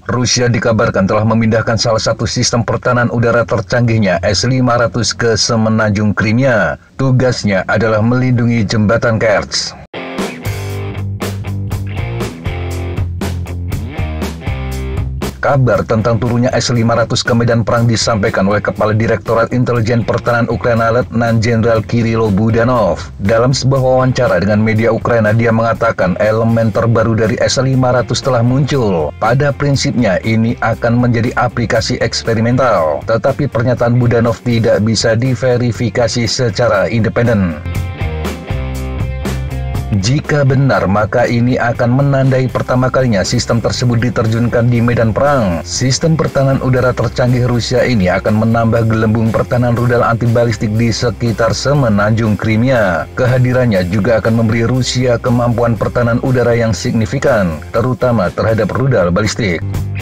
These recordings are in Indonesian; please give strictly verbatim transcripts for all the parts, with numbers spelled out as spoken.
Rusia dikabarkan telah memindahkan salah satu sistem pertahanan udara tercanggihnya S lima ratus ke semenanjung Crimea. Tugasnya adalah melindungi jembatan Kerch. Kabar tentang turunnya S lima ratus ke medan perang disampaikan oleh Kepala Direktorat Intelijen Pertahanan Ukraina Letnan Jenderal Kirilo Budanov. Dalam sebuah wawancara dengan media Ukraina, dia mengatakan elemen terbaru dari S lima ratus telah muncul. Pada prinsipnya ini akan menjadi aplikasi eksperimental, tetapi pernyataan Budanov tidak bisa diverifikasi secara independen. Jika benar, maka ini akan menandai pertama kalinya sistem tersebut diterjunkan di medan perang. Sistem pertahanan udara tercanggih Rusia ini akan menambah gelembung pertahanan rudal anti-balistik di sekitar semenanjung Crimea. Kehadirannya juga akan memberi Rusia kemampuan pertahanan udara yang signifikan, terutama terhadap rudal balistik.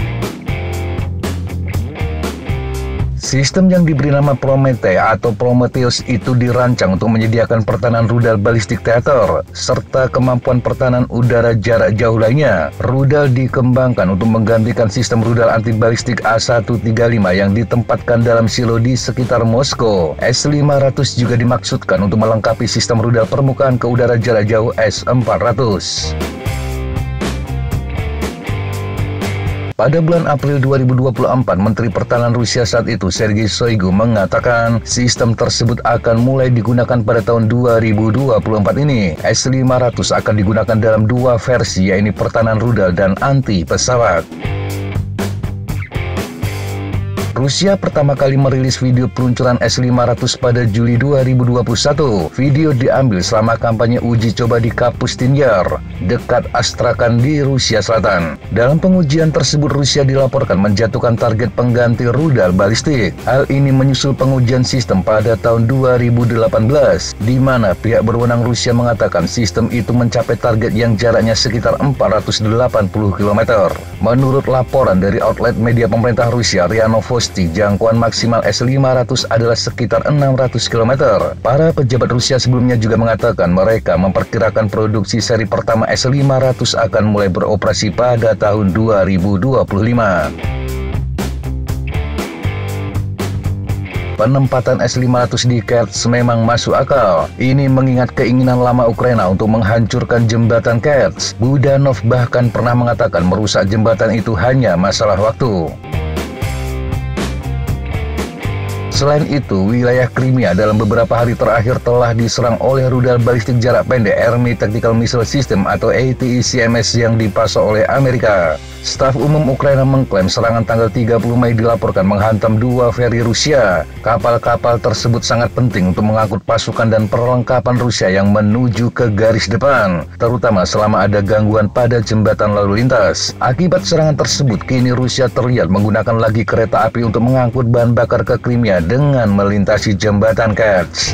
Sistem yang diberi nama Prometei atau Prometheus itu dirancang untuk menyediakan pertahanan rudal balistik teater, serta kemampuan pertahanan udara jarak jauh lainnya. Rudal dikembangkan untuk menggantikan sistem rudal anti-balistik A seratus tiga puluh lima yang ditempatkan dalam silo di sekitar Moskow. S lima ratus juga dimaksudkan untuk melengkapi sistem rudal permukaan ke udara jarak jauh S empat ratus. Pada bulan April dua ribu dua puluh empat, Menteri Pertahanan Rusia saat itu, Sergei Shoigu, mengatakan sistem tersebut akan mulai digunakan pada tahun dua ribu dua puluh empat ini. S lima ratus akan digunakan dalam dua versi, yaitu pertahanan rudal dan anti pesawat. Rusia pertama kali merilis video peluncuran S lima ratus pada Juli dua ribu dua puluh satu. Video diambil selama kampanye uji coba di Kapustin Yar, dekat Astrakhan di Rusia Selatan. Dalam pengujian tersebut, Rusia dilaporkan menjatuhkan target pengganti rudal balistik. Hal ini menyusul pengujian sistem pada tahun dua ribu delapan belas, di mana pihak berwenang Rusia mengatakan sistem itu mencapai target yang jaraknya sekitar empat ratus delapan puluh kilometer. Menurut laporan dari outlet media pemerintah Rusia, R I A Novosti, jangkauan maksimal S lima ratus adalah sekitar enam ratus kilometer. Para pejabat Rusia sebelumnya juga mengatakan mereka memperkirakan produksi seri pertama S lima ratus akan mulai beroperasi pada tahun dua ribu dua puluh lima. Penempatan S lima ratus di Kerch memang masuk akal. Ini mengingat keinginan lama Ukraina untuk menghancurkan jembatan Kerch. Budanov bahkan pernah mengatakan merusak jembatan itu hanya masalah waktu. Selain itu, wilayah Crimea dalam beberapa hari terakhir telah diserang oleh rudal balistik jarak pendek Army Tactical Missile System atau A T A C M S yang dipasok oleh Amerika. Staf Umum Ukraina mengklaim serangan tanggal tiga puluh Mei dilaporkan menghantam dua feri Rusia. Kapal-kapal tersebut sangat penting untuk mengangkut pasukan dan perlengkapan Rusia yang menuju ke garis depan, terutama selama ada gangguan pada jembatan lalu lintas. Akibat serangan tersebut, kini Rusia terlihat menggunakan lagi kereta api untuk mengangkut bahan bakar ke Crimea dengan melintasi jembatan Kerch.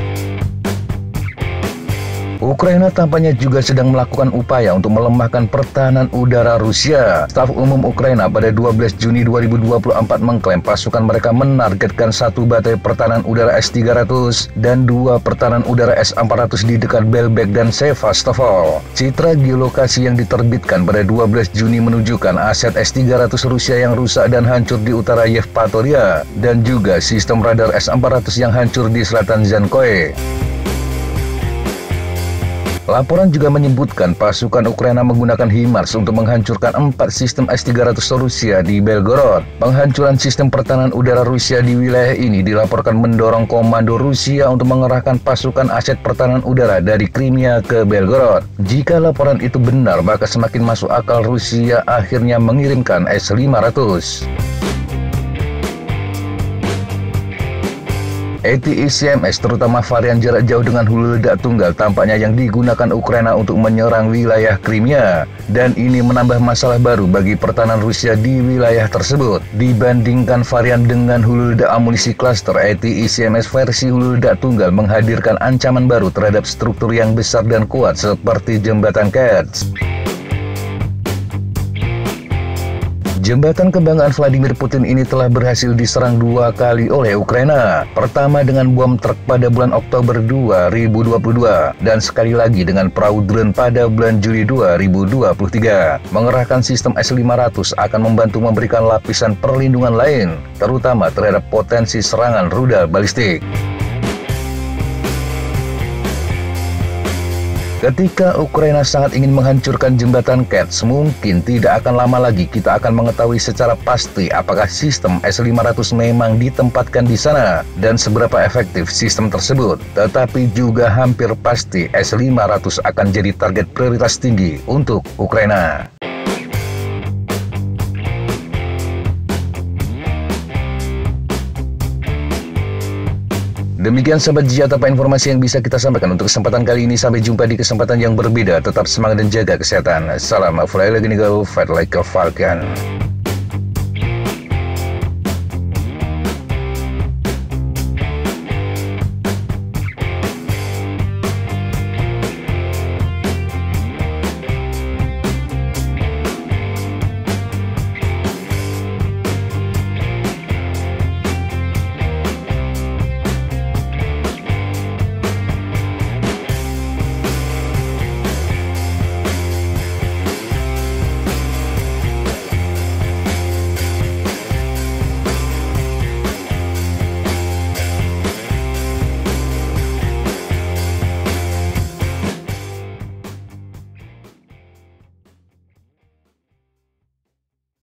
Ukraina tampaknya juga sedang melakukan upaya untuk melemahkan pertahanan udara Rusia. Staf Umum Ukraina pada dua belas Juni dua ribu dua puluh empat mengklaim pasukan mereka menargetkan satu batai pertahanan udara S tiga ratus dan dua pertahanan udara S empat ratus di dekat Belbek dan Sevastopol. Citra geolokasi yang diterbitkan pada dua belas Juni menunjukkan aset S tiga ratus Rusia yang rusak dan hancur di utara Yevpatoria, dan juga sistem radar S empat ratus yang hancur di selatan Zankoe. Laporan juga menyebutkan pasukan Ukraina menggunakan HIMARS untuk menghancurkan empat sistem S tiga ratus Rusia di Belgorod. Penghancuran sistem pertahanan udara Rusia di wilayah ini dilaporkan mendorong komando Rusia untuk mengerahkan pasukan aset pertahanan udara dari Crimea ke Belgorod. Jika laporan itu benar, maka semakin masuk akal Rusia akhirnya mengirimkan S lima ratus. A T A C M S, terutama varian jarak jauh dengan hulu ledak tunggal, tampaknya yang digunakan Ukraina untuk menyerang wilayah Crimea, dan ini menambah masalah baru bagi pertahanan Rusia di wilayah tersebut. Dibandingkan varian dengan hulu ledak amunisi cluster, A T A C M S versi hulu ledak tunggal menghadirkan ancaman baru terhadap struktur yang besar dan kuat seperti jembatan Kerch. Jembatan kebanggaan Vladimir Putin ini telah berhasil diserang dua kali oleh Ukraina. Pertama dengan bom truk pada bulan Oktober dua ribu dua puluh dua dan sekali lagi dengan perahu drone pada bulan Juli dua ribu dua puluh tiga. Mengerahkan sistem S lima ratus akan membantu memberikan lapisan perlindungan lain, terutama terhadap potensi serangan rudal balistik. Ketika Ukraina sangat ingin menghancurkan jembatan Kerch, mungkin tidak akan lama lagi kita akan mengetahui secara pasti apakah sistem S lima ratus memang ditempatkan di sana dan seberapa efektif sistem tersebut. Tetapi juga hampir pasti S lima ratus akan jadi target prioritas tinggi untuk Ukraina. Demikian sahabat Jijat apa informasi yang bisa kita sampaikan untuk kesempatan kali ini. Sampai jumpa di kesempatan yang berbeda. Tetap semangat dan jaga kesehatan. Salam Fly Like an Eagle, Fight Like a Falcon.